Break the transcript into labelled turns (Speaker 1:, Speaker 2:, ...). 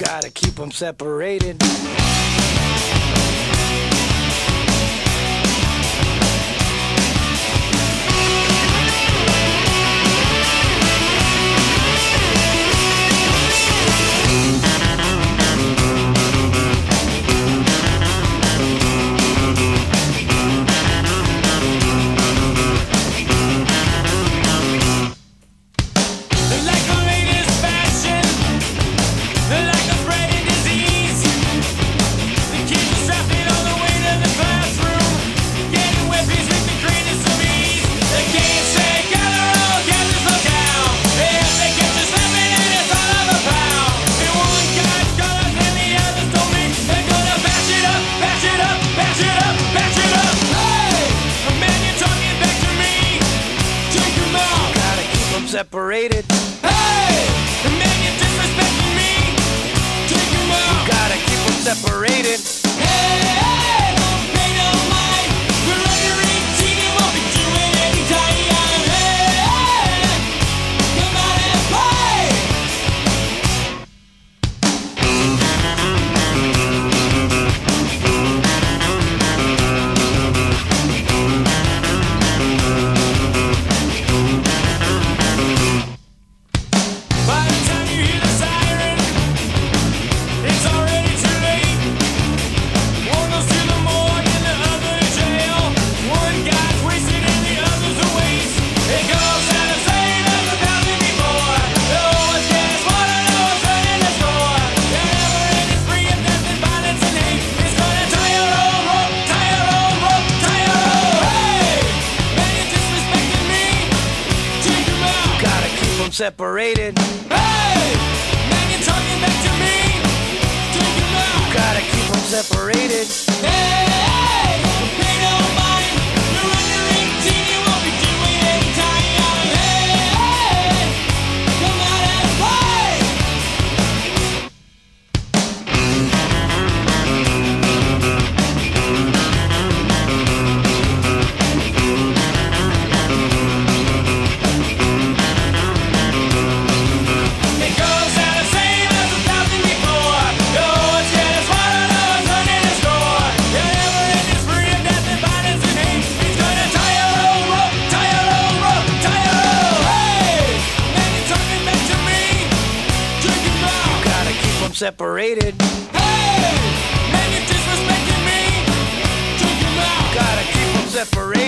Speaker 1: Gotta keep them separated. Separated.
Speaker 2: Hey! The man you're disrespecting me. Take him out.
Speaker 1: You gotta keep them separated.
Speaker 2: Hey! Don't pay no mind. We're under 18 and won't be doing any time. Hey! Come out and play. By the time you hear the siren, it's already too late. One goes to the morgue and the other to jail. One guy's wasted and the other's a waste. It goes out of same as 1,000 before. The oldest gas water, no one's running the store. The never-ending spree of death and violence and hate. It's gonna tie your old rope, tie your old rope, tie your old. Hey! Man, you're disrespecting me. Take him out.
Speaker 1: Gotta keep them separated.
Speaker 2: Hey! Man, you're talking back to me. Take him out.
Speaker 1: Gotta keep them separated.
Speaker 2: Hey! Don't pay no mind. You're under 18, you won't be doing any time. Hey! Come out and play. It goes out the same as 1,000 before. No one's getting smarter, no one's running the store. The never-ending spree of death and violence and hate. It's gonna tie your old rope, tie your old rope, tie your old. Hey! Man, you're talking back to me. Take him out.
Speaker 1: Gotta keep them separated.
Speaker 2: Hey! Man, you're disrespecting me. Take him out.
Speaker 1: Gotta keep them separated.